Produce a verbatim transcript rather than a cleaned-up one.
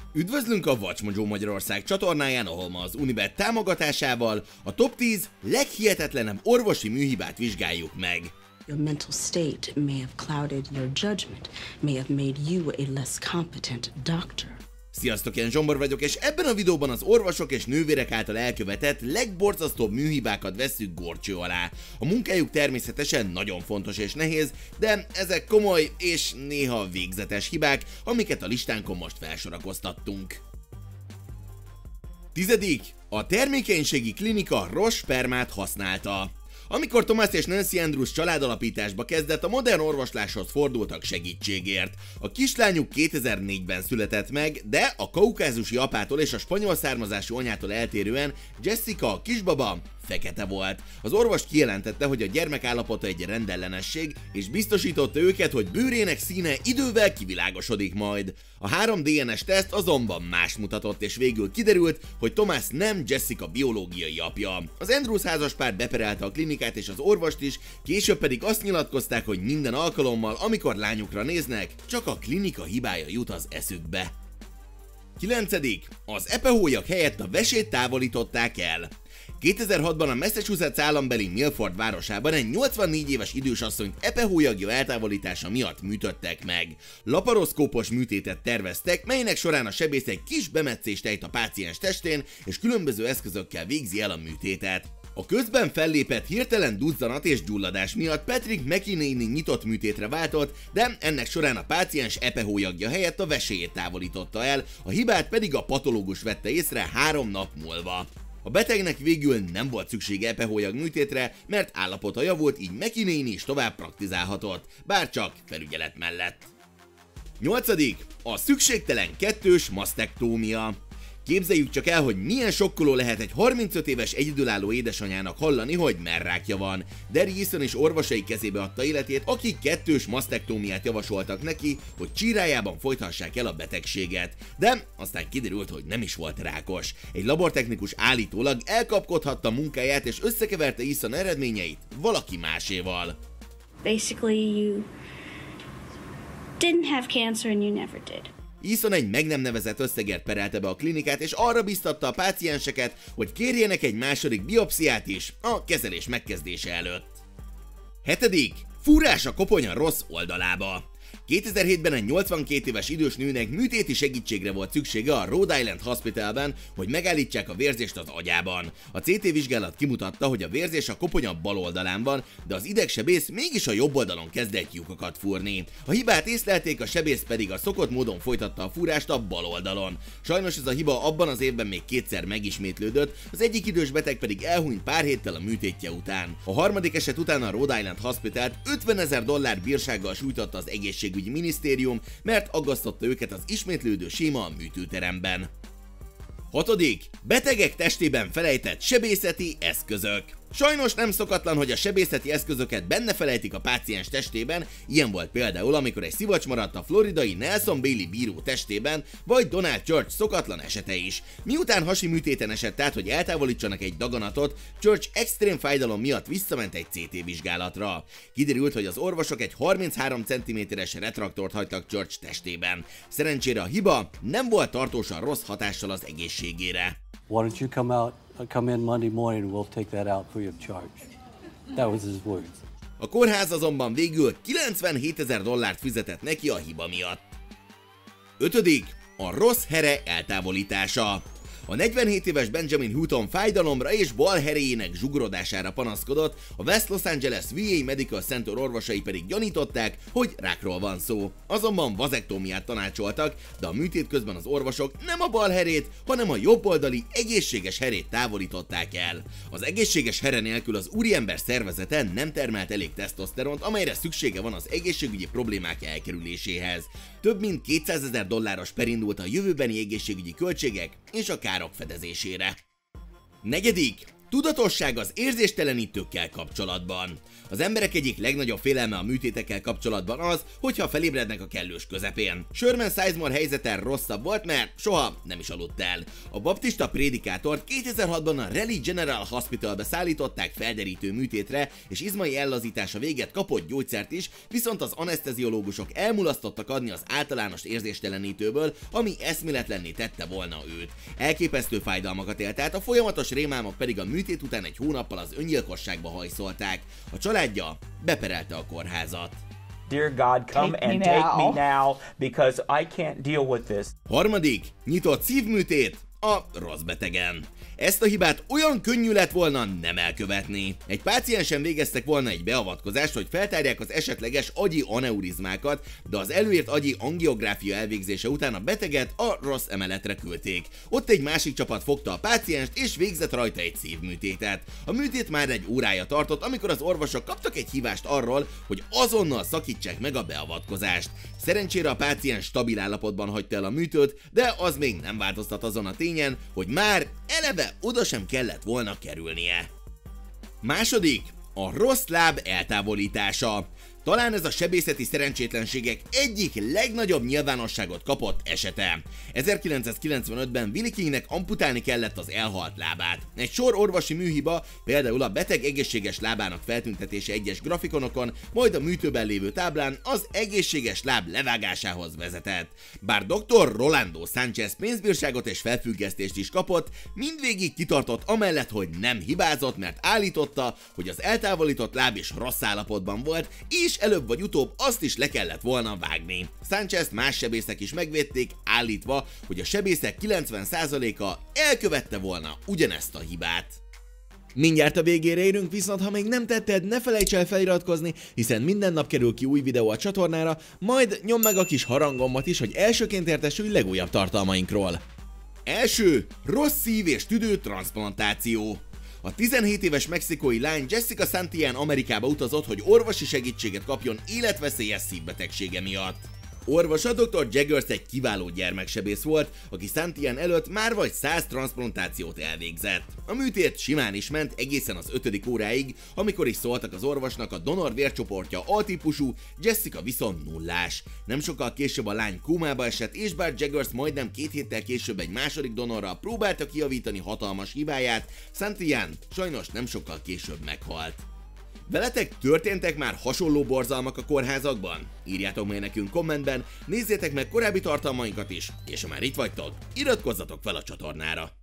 Üdvözlünk a WatchMojo Magyarország csatornáján, ahol ma az Unibet támogatásával a top tíz leghihetetlenebb orvosi műhibát vizsgáljuk meg. Your mental state may have clouded your judgment, may have made you a less competent doctor. Sziasztok, én Zsombor vagyok, és ebben a videóban az orvosok és nővérek által elkövetett legborzasztóbb műhibákat vesszük górcső alá. A munkájuk természetesen nagyon fontos és nehéz, de ezek komoly és néha végzetes hibák, amiket a listánkon most felsorakoztattunk. Tizedik. A termékenységi klinika rossz spermát használta. Amikor Thomas és Nancy Andrews családalapításba kezdett, a modern orvosláshoz fordultak segítségért. A kislányuk kétezer-négyben született meg, de a kaukázusi apától és a spanyol származású anyától eltérően Jessica, a kisbaba, fekete volt. Az orvos kijelentette, hogy a gyermek állapota egy rendellenesség, és biztosította őket, hogy bőrének színe idővel kivilágosodik majd. A három dé en es teszt azonban más mutatott, és végül kiderült, hogy Thomas nem Jessica biológiai apja. Az Andrews házaspár beperelte a klinikát és az orvost is, később pedig azt nyilatkozták, hogy minden alkalommal, amikor lányukra néznek, csak a klinika hibája jut az eszükbe. Kilencedik. Az epehólyag helyett a vesét távolították el. kétezer-hatban a Massachusetts állambeli Milford városában egy nyolcvannégy éves idős asszonyt epehólyagja eltávolítása miatt műtöttek meg. Laparoszkópos műtétet terveztek, melynek során a sebész egy kis bemetszést ejt a páciens testén, és különböző eszközökkel végzi el a műtétet. A közben fellépett hirtelen duzzanat és gyulladás miatt Patrick McKinney nyitott műtétre váltott, de ennek során a páciens epehólyagja helyett a veséjét távolította el, a hibát pedig a patológus vette észre három nap múlva. A betegnek végül nem volt szüksége epehólyag műtétre, mert állapota javult, így McKinney is tovább praktizálhatott, bár csak felügyelet mellett. Nyolcadik. A szükségtelen kettős masztektómia. Képzeljük csak el, hogy milyen sokkoló lehet egy harmincöt éves egyedülálló édesanyának hallani, hogy merrákja van. Derry Eason is orvosai kezébe adta életét, akik kettős masztektómiát javasoltak neki, hogy csírájában folytassák el a betegséget. De aztán kiderült, hogy nem is volt rákos. Egy labortechnikus állítólag elkapkodhatta munkáját és összekeverte Eason eredményeit valaki máséval. Basically, you didn't have cancer and you never did. Eason egy meg nem nevezett összegért perelte be a klinikát, és arra biztatta a pácienseket, hogy kérjenek egy második biopsziát is a kezelés megkezdése előtt. Hetedik. Fúrás a koponya rossz oldalába. kétezer-hétben egy nyolcvankét éves idős nőnek műtéti segítségre volt szüksége a Rhode Island Hospitalben, hogy megállítsák a vérzést az agyában. A cé té vizsgálat kimutatta, hogy a vérzés a koponya bal oldalán van, de az idegsebész mégis a jobb oldalon kezdett lyukakat fúrni. A hibát észlelték, a sebész pedig a szokott módon folytatta a fúrást a bal oldalon. Sajnos ez a hiba abban az évben még kétszer megismétlődött, az egyik idős beteg pedig elhunyt pár héttel a műtétje után. A harmadik eset után a Rhode Island Hospitalt ötvenezer dollár bírsággal sújtotta az egészségügyi minisztérium, mert aggasztotta őket az ismétlődő séma a műtőteremben. Hatodik. Betegek testében felejtett sebészeti eszközök. Sajnos nem szokatlan, hogy a sebészeti eszközöket benne felejtik a páciens testében, ilyen volt például, amikor egy szivacs maradt a floridai Nelson Bailey bíró testében, vagy Donald Church szokatlan esete is. Miután hasi műtéten esett át, hogy eltávolítsanak egy daganatot, Church extrém fájdalom miatt visszament egy cé té vizsgálatra. Kiderült, hogy az orvosok egy harminchárom centiméteres retraktort hagytak Church testében. Szerencsére a hiba nem volt tartósan rossz hatással az egészségére. Why don't you come out, come in Monday morning and we'll take that out free of charge. That was his words. A kórház azonban végül kilencvenhétezer dollárt fizetett neki a hiba miatt. Ötödik. A rossz here eltávolítása. A negyvenhét éves Benjamin Hutton fájdalomra és bal heréjének zsugorodására panaszkodott, a West Los Angeles vé á Medical Center orvosai pedig gyanították, hogy rákról van szó. Azonban vazektómiát tanácsoltak, de a műtét közben az orvosok nem a bal herét, hanem a jobboldali egészséges herét távolították el. Az egészséges here nélkül az úriember szervezete nem termelt elég tesztoszteront, amelyre szüksége van az egészségügyi problémák elkerüléséhez. Több mint kétszázezer dolláros per indult a jövőbeni egészségügyi költségek és a károk fedezésére. Negyedik. Tudatosság az érzéstelenítőkkel kapcsolatban. Az emberek egyik legnagyobb félelme a műtétekkel kapcsolatban az, hogyha felébrednek a kellős közepén. Sherman Sizemore helyzete rosszabb volt, mert soha nem is aludt el. A baptista prédikátort kétezer-hatban a Raleigh General Hospitalbe szállították felderítő műtétre, és izmai ellazítása véget kapott gyógyszert is, viszont az aneszteziológusok elmulasztottak adni az általános érzéstelenítőből, ami eszméletlenné tette volna őt. Elképesztő fájdalmakat élt át, a folyamatos rémálmok pedig a műtét után egy hónappal az öngyilkosságba hajszolták. A családja beperelte a kórházat. Dear God, come Take me and take now. me now because I can't deal with this. Harmadik, nyitott szívműtét a rossz betegen. Ezt a hibát olyan könnyű lett volna nem elkövetni. Egy páciensen végeztek volna egy beavatkozást, hogy feltárják az esetleges agyi aneurizmákat, de az előírt agyi angiográfia elvégzése után a beteget a rossz emeletre küldték. Ott egy másik csapat fogta a pácienst és végzett rajta egy szívműtétet. A műtét már egy órája tartott, amikor az orvosok kaptak egy hívást arról, hogy azonnal szakítsák meg a beavatkozást. Szerencsére a páciens stabil állapotban hagyta el a műtőt, de az még nem változtat azon a tényen, hogy már eleve oda sem kellett volna kerülnie. Második, a rossz láb eltávolítása. Talán ez a sebészeti szerencsétlenségek egyik legnagyobb nyilvánosságot kapott esete. ezerkilencszázkilencvenötben Willie Kingnek amputálni kellett az elhalt lábát. Egy sor orvosi műhiba, például a beteg egészséges lábának feltüntetése egyes grafikonokon, majd a műtőben lévő táblán az egészséges láb levágásához vezetett. Bár doktor Rolando Sánchez pénzbírságot és felfüggesztést is kapott, mindvégig kitartott amellett, hogy nem hibázott, mert állította, hogy az eltávolított láb is rossz állapotban volt, és előbb vagy utóbb azt is le kellett volna vágni. Sánchezt más sebészek is megvédték, állítva, hogy a sebészek kilencven százaléka elkövette volna ugyanezt a hibát. Mindjárt a végére érünk, viszont ha még nem tetted, ne felejts el feliratkozni, hiszen minden nap kerül ki új videó a csatornára, majd nyomd meg a kis harangommat is, hogy elsőként értesülj legújabb tartalmainkról. Első, rossz szív- és tüdő transzplantáció. A tizenhét éves mexikói lány Jessica Santillan Amerikába utazott, hogy orvosi segítséget kapjon életveszélyes szívbetegsége miatt. Orvosa doktor Jaggers egy kiváló gyermeksebész volt, aki Santillan előtt már vagy száz transzplantációt elvégzett. A műtét simán is ment egészen az ötödik óráig, amikor is szóltak az orvosnak, a donor vércsoportja A-típusú, Jessica viszont nullás. Nem sokkal később a lány kómába esett, és bár Jaggers majdnem két héttel később egy második donorral próbálta kijavítani hatalmas hibáját, Santillan sajnos nem sokkal később meghalt. Veletek történtek már hasonló borzalmak a kórházakban? Írjátok meg nekünk kommentben, nézzétek meg korábbi tartalmainkat is, és ha már itt vagytok, iratkozzatok fel a csatornára!